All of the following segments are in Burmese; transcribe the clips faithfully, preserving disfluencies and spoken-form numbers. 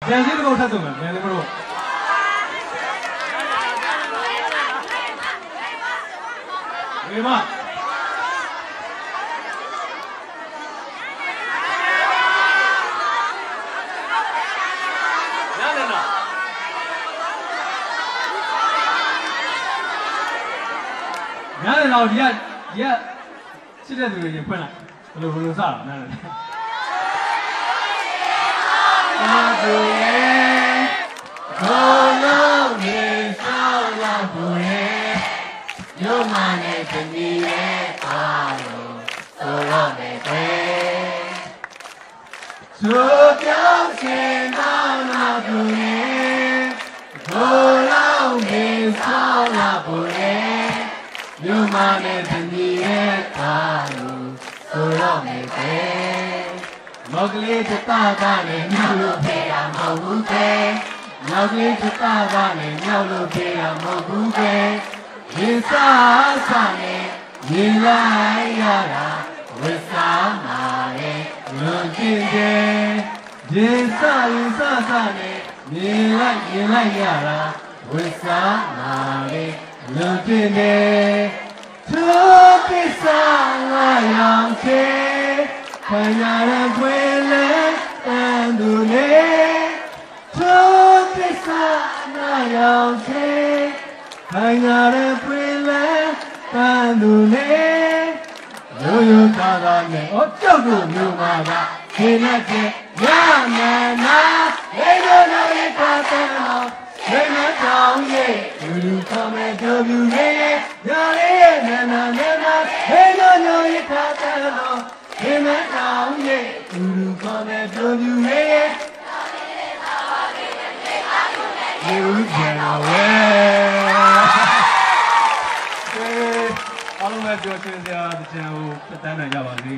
ပြန်စည်းတစ်ပုတ်ထပ်ဆုံးမယ်မြန်လေးမလို့ဒီမှာနားလည်တော့ဒီကဒီကချစ်တဲ့သူတွေရင်ဖွင့်လိုက်ဘယ်လိုဘယ်လိုစတာနားလည်အာသူရဲ့ဘောလုံးကြီးဆောင်းလာဘူးရဲ့ညမနဲ့တမီရဲ့အားလုံးဆိုတော့မယ်ကွယ်ဆိုပြောင်းချင်တော့လာဘူးရဲ့ဘောလုံးကြီးဆောင်းလာဘူးရဲ့ညမနဲ့တမီရဲ့အားလုံးဆိုတော့မယ်ကွယ်မောကလေးချတာကလည်းမြောက်လို့ဖေးတာမဟုတ်ဘူးကွယ်မောကလေးချတာကလည်းမြောက်လို့ဖေးတာမဟုတ်ဘူးကွယ်ရေစားစားနဲ့ရေလိုက်ရတာဝစ်စားမှာရဲ့လွန်ကျင်တယ်ရေစားရေစားစားနဲ့ရေလိုက်ရေလိုက်ရတာဝစ်စားမှာရဲ့လွန်ကျင်တယ်သူကိစ္စလာရောက်ချေခံရတဲ့ဖွယ်လဲတန်သူလေသူကိစ္စလာရောက်ချေခံရတဲ့ဖွယ်လဲတန်သူလေရိုးရိုးသားသားနဲ့ဩကြောက်လို့မျိုးမှာကခေနဲ့ကျရမယ်နာလေရိုးရိုးရဲ့ပါတဲ့နော်လေမတောင်းရဲ့လူလူခမဲ့တို့ပြူရဲ့ညာလေးရဲ့နာနာနာနာလေရိုးရိုးရဲ့ပါတဲ့နော်လေမတောင်းရဲ့လူလူခမဲ့တို့ပြူရဲ့ရေဦးကျန်တော်ဝဲအားလုံးပဲပြောချင်စရာတကြံကိုပတ်တန်းနိုင်ကြပါစေ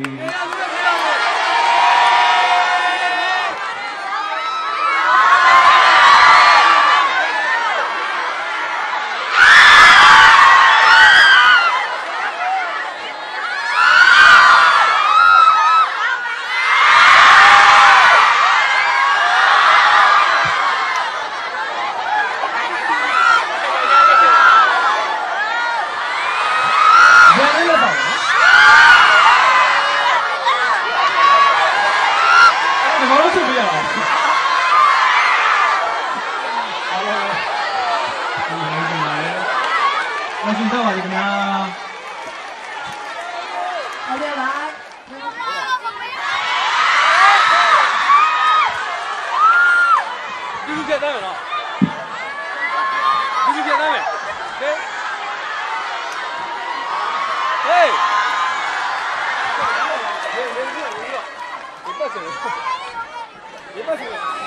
别